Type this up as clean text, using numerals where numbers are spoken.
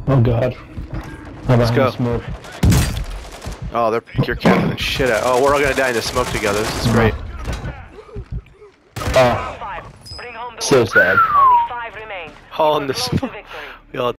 Oh god. Let's go. Smoke. Oh, you're camping the shit out. Oh, we're all gonna die in the smoke together. This is great. Oh, so sad. Only 5 remained. All in the smoke. We all